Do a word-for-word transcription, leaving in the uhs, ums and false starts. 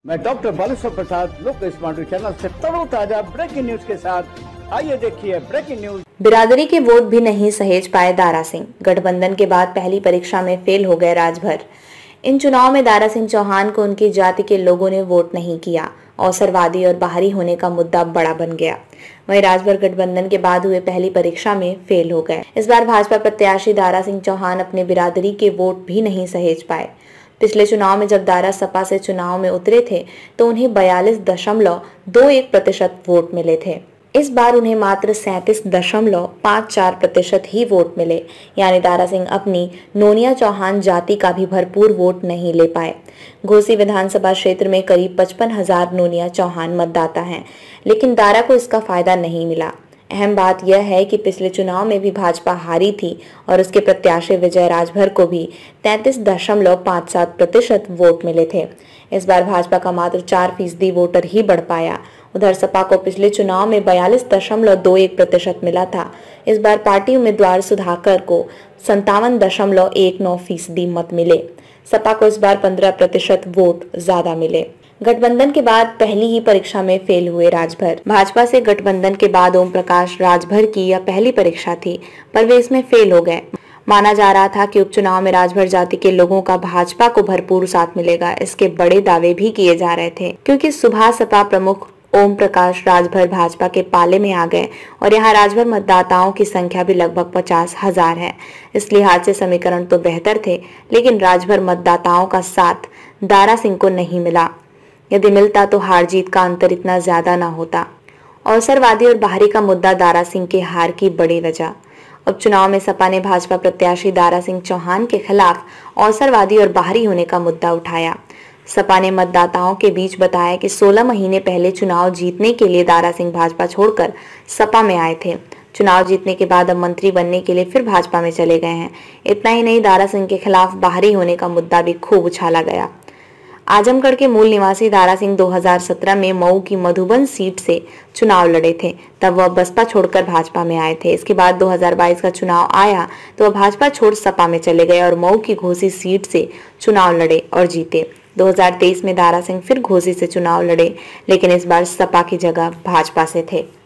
मैं डॉक्टर बालेश्वर प्रसाद लोक smart channel से तरोताजा ब्रेकिंग न्यूज के साथ आइए देखिए ब्रेकिंग न्यूज। बिरादरी के वोट भी नहीं सहेज पाए दारा सिंह। गठबंधन के बाद पहली परीक्षा में फेल हो गए राजभर। इन चुनाव में दारा सिंह चौहान को उनकी जाति के लोगों ने वोट नहीं किया। अवसरवादी और बाहरी होने का मुद्दा बड़ा बन गया। वहीं राजभर गठबंधन के बाद हुए पहली परीक्षा में फेल हो गए। इस बार भाजपा प्रत्याशी दारा सिंह चौहान अपने बिरादरी के वोट भी नहीं सहेज पाए। पिछले चुनाव में जब दारा सपा से चुनाव में उतरे थे तो उन्हें बयालीस दशमलव दो एक प्रतिशत वोट मिले थे। इस बार उन्हें मात्र सैंतीस दशमलव पाँच चार प्रतिशत ही वोट मिले, यानी दारा सिंह अपनी नोनिया चौहान जाति का भी भरपूर वोट नहीं ले पाए। घोसी विधानसभा क्षेत्र में करीब पचपन हजार नोनिया चौहान मतदाता हैं, लेकिन दारा को इसका फायदा नहीं मिला। अहम बात यह है कि पिछले चुनाव में भी भाजपा हारी थी और उसके प्रत्याशी विजय राजभर को भी तैंतीस दशमलव पाँच सात प्रतिशत वोट मिले थे। इस बार भाजपा का मात्र चार फीसदी वोटर ही बढ़ पाया। उधर सपा को पिछले चुनाव में बयालीस दशमलव दो एक प्रतिशत मिला था। इस बार पार्टी उम्मीदवार सुधाकर को संतावन दशमलव एक नौ फीसदी मत मिले। सपा को इस बार पंद्रह प्रतिशत वोट ज्यादा मिले। गठबंधन के बाद पहली ही परीक्षा में फेल हुए राजभर। भाजपा से गठबंधन के बाद ओम प्रकाश राजभर की यह पहली परीक्षा थी, पर वे इसमें फेल हो गए। माना जा रहा था कि उपचुनाव में राजभर जाति के लोगों का भाजपा को भरपूर साथ मिलेगा। इसके बड़े दावे भी किए जा रहे थे, क्योंकि सुबह सपा प्रमुख ओम प्रकाश राजभर भाजपा के पाले में आ गए और यहाँ राजभर मतदाताओं की संख्या भी लगभग पचास हजार है। इस लिहाज से समीकरण तो बेहतर थे, लेकिन राजभर मतदाताओं का साथ दारा सिंह को नहीं मिला। यदि मिलता तो हार जीत का अंतर इतना ज्यादा ना होता। अवसरवादी और बाहरी का मुद्दा दारा सिंह के हार की बड़ी वजह। उपचुनाव में सपा ने भाजपा प्रत्याशी दारा सिंह चौहान के खिलाफ अवसरवादी और बाहरी होने का मुद्दा उठाया। सपा ने मतदाताओं के बीच बताया कि सोलह महीने पहले चुनाव जीतने के लिए दारा सिंह भाजपा छोड़कर सपा में आए थे। चुनाव जीतने के बाद अब मंत्री बनने के लिए फिर भाजपा में चले गए हैं। इतना ही नहीं, दारा सिंह के खिलाफ बाहरी होने का मुद्दा भी खूब उछाला गया। आजमगढ़ के मूल निवासी दारा सिंह दो हज़ार सत्रह में मऊ की मधुबन सीट से चुनाव लड़े थे। तब वह बसपा छोड़कर भाजपा में आए थे। इसके बाद दो हज़ार बाईस का चुनाव आया तो वह भाजपा छोड़ सपा में चले गए और मऊ की घोसी सीट से चुनाव लड़े और जीते। दो हज़ार तेईस में दारा सिंह फिर घोसी से चुनाव लड़े, लेकिन इस बार सपा की जगह भाजपा से थे।